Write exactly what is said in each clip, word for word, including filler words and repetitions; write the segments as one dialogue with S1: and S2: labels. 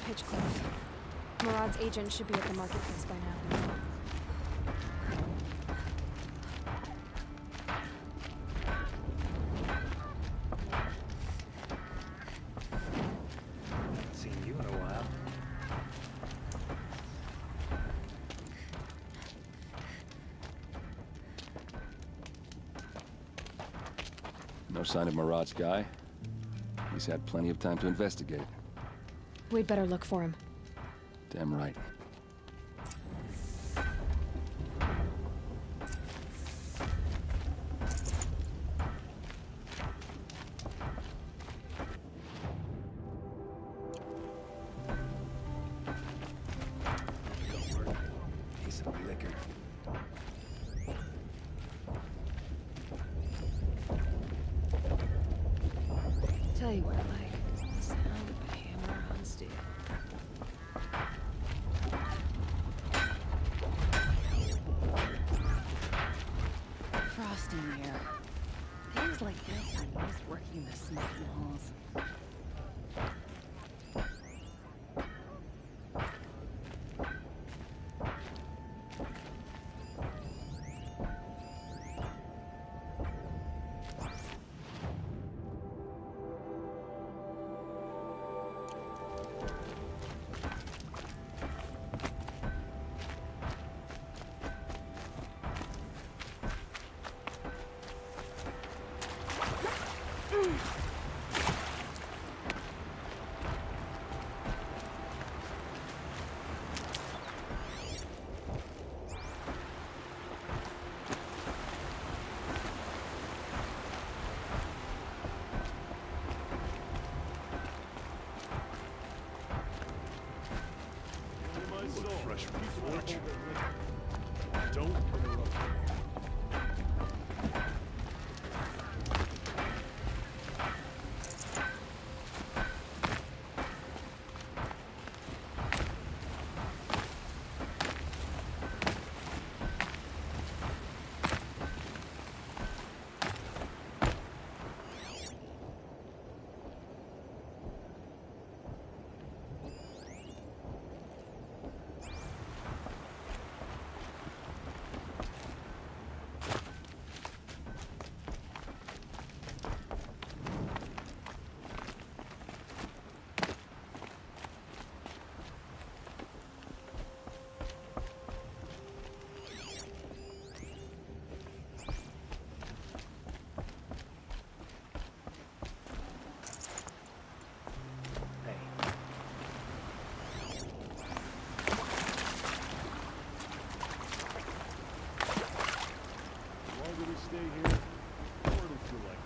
S1: pitch close. Murad's agent should be at the marketplace by now.
S2: Seen you in a while.
S3: No sign of Murad's guy? He's had plenty of time to investigate.
S1: We'd better look for him.
S3: Damn right. Piece of liquor.
S4: Tell you what I like. The sound of a hammer on steel. Frost in the air. Days like this, I miss working the smoky halls.
S5: Fresh fortune. Don't interrupt. Stay here. Or it'll feel like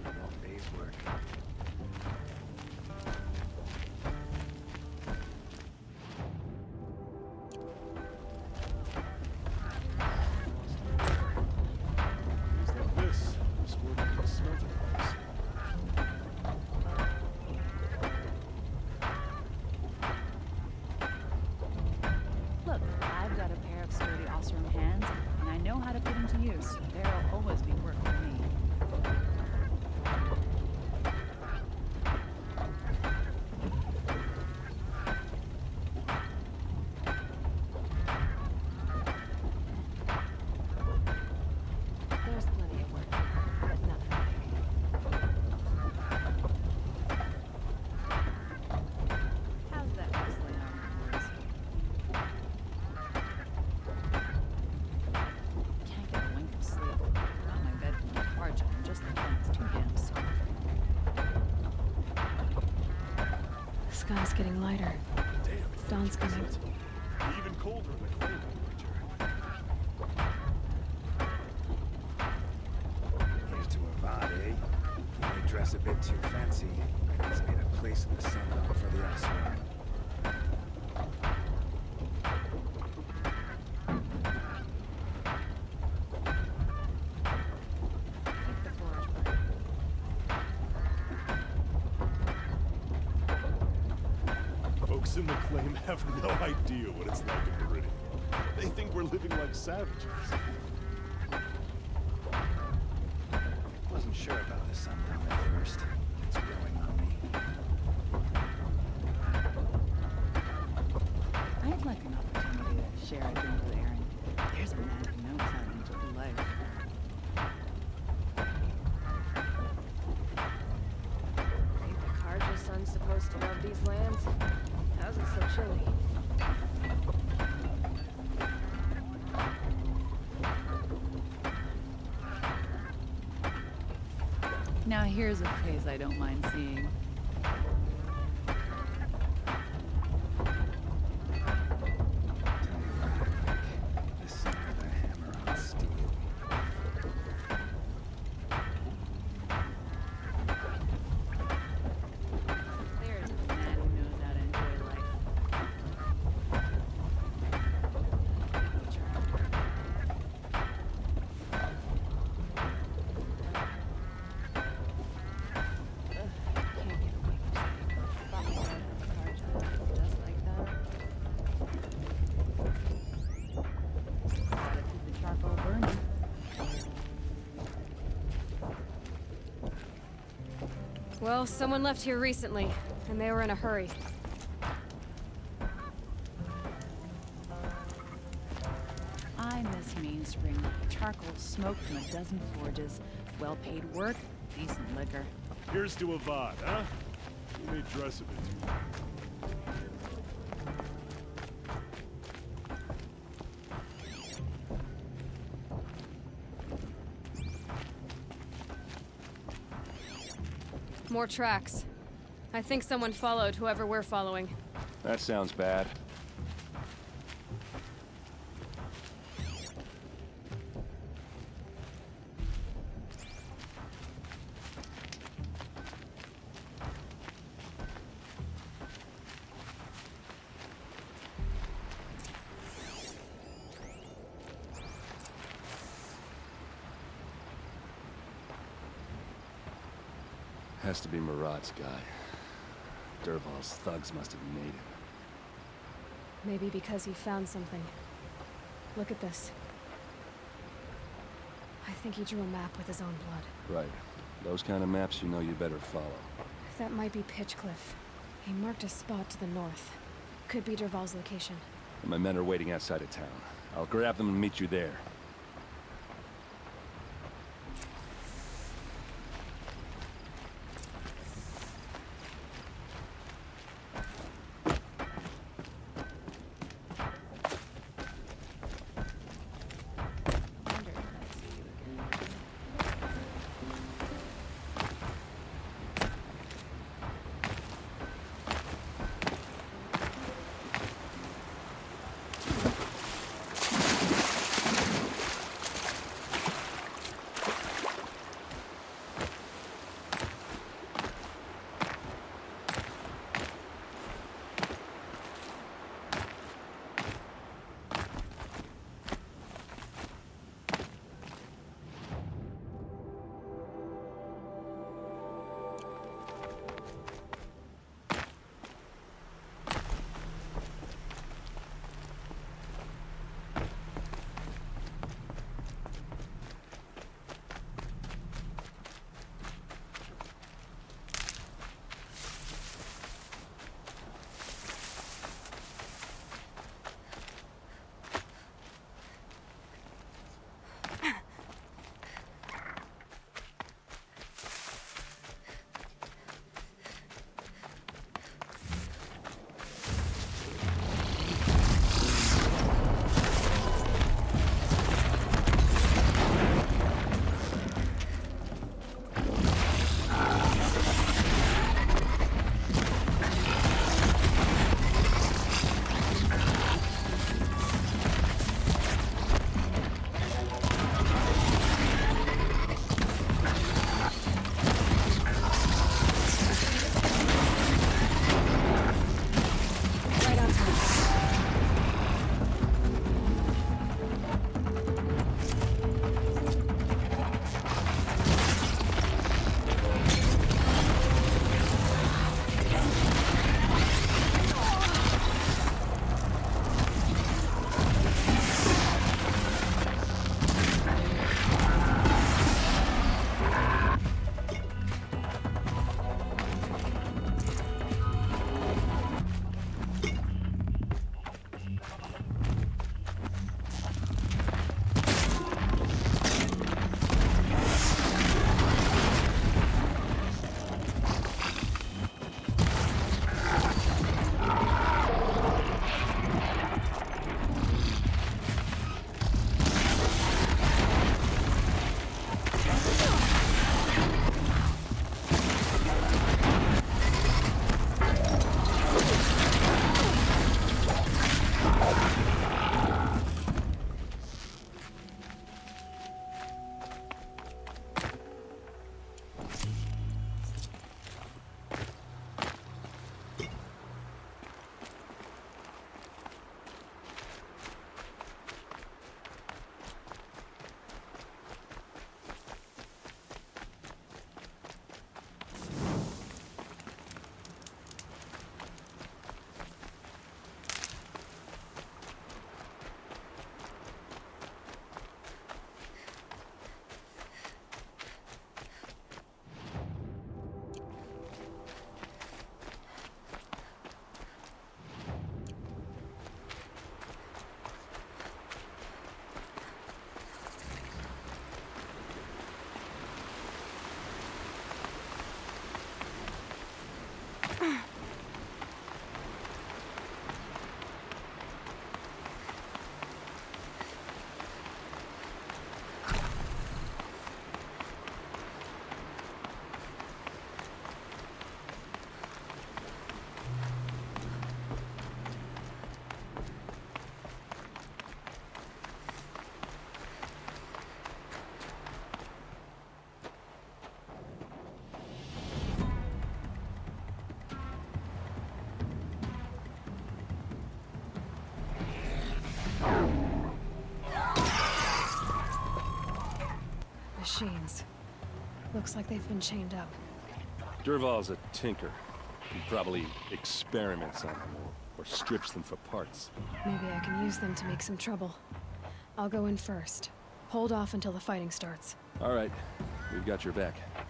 S2: All day's work.
S5: Things like this. Just working for the smelter house.
S4: Look, I've got a pair of sturdy Osram hands, and I know how to put them to use. There'll always be work for me.
S1: There's plenty of work, but nothing big.
S4: How's that wrestling on yours? Can't get a wink of sleep. Got my bed from the porch, and I'm just thinking it's too damn soft.
S1: The sky's getting lighter.
S5: Damn.
S1: Dawn's coming.
S5: Even colder in the cold temperature.
S2: Here's to Avad, eh? They dress a bit too fancy, but he's made a place in the sundown for the Osram.
S1: Keep the forge burning.
S5: Folks in the claim have no idea what it's like in Meridian. They think we're living like savages.
S2: Wasn't sure about the sundown at first. It's growing on me.
S4: I'd like an opportunity to share a drink with Aaron. There's a man who knows how to enjoy life.
S1: Ain't the Carja son supposed to love these lands? How's it so chilly?
S4: Now here's a face I don't mind seeing.
S2: The sound of the hammer on steel.
S4: There's a man who knows how to enjoy life.
S1: Can't get a wink of sleep. Thought we were in the Carja. Just like that.
S4: Gotta keep the charcoal burning.
S1: Well, someone left here recently, and they were in a hurry.
S4: I miss Mainspring. Charcoal smoked from a dozen forges. Well-paid work, decent liquor.
S5: Here's to Avad, huh? We may dress a bit too.
S1: More tracks. I think someone followed whoever we're following.
S3: That sounds bad. Has to be Murad's guy. Dervahl's thugs must have made him.
S1: Maybe because he found something. Look at this. I think he drew a map with his own blood.
S3: Right. Those kind of maps you know you better follow.
S1: That might be Pitchcliff. He marked a spot to the north. Could be Dervahl's location.
S3: And my men are waiting outside of town. I'll grab them and meet you there.
S1: Wondered if I'd see you again. machines. Looks like they've been chained up.
S3: Dervahl's a tinker. He probably experiments on them or, or strips them for parts.
S1: Maybe I can use them to make some trouble. I'll go in first. Hold off until the fighting starts.
S3: All right, we've got your back.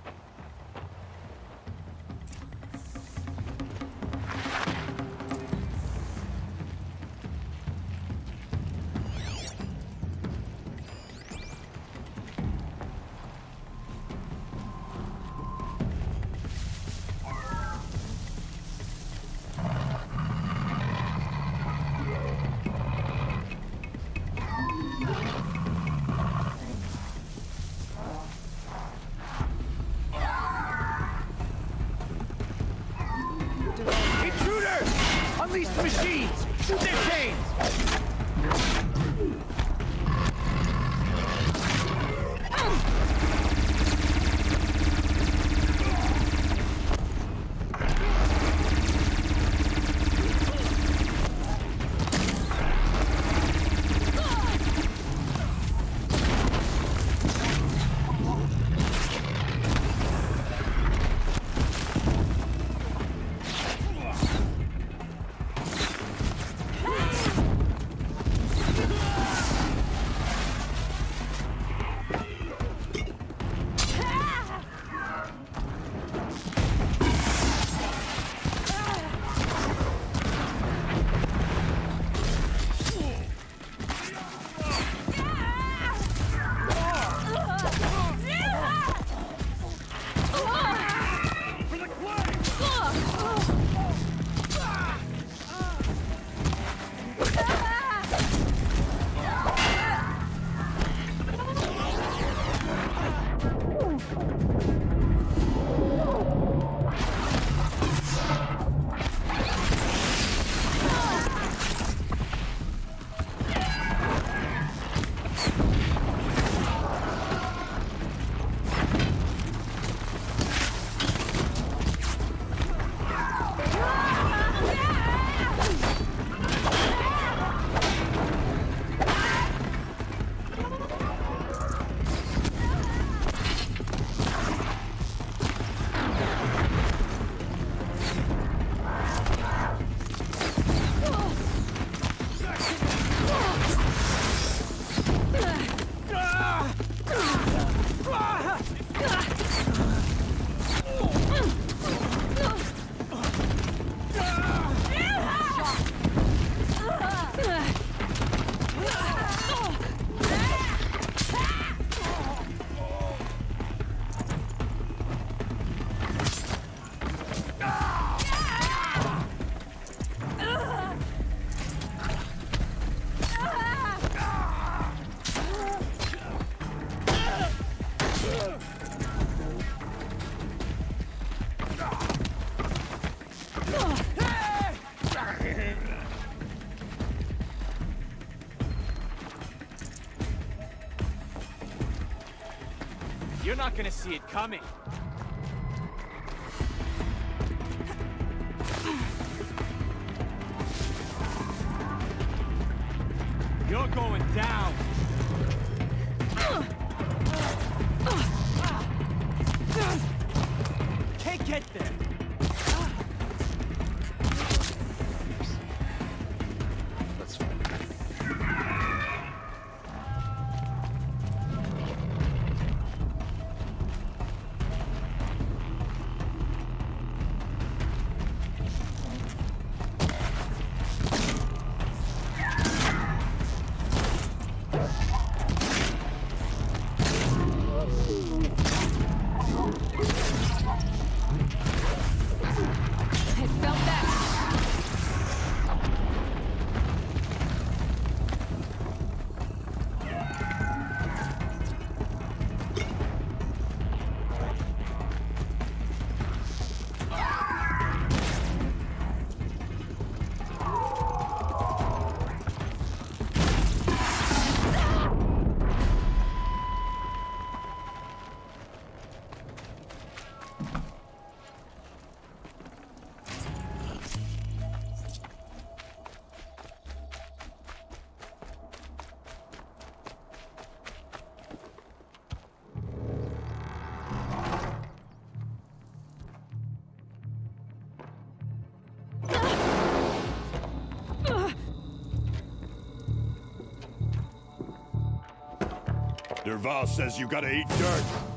S6: Unleash the machines! Shoot their chains! You're not gonna see it coming. You're going down. Can't get there.
S3: That's fine.
S5: Dervahl says you gotta eat dirt.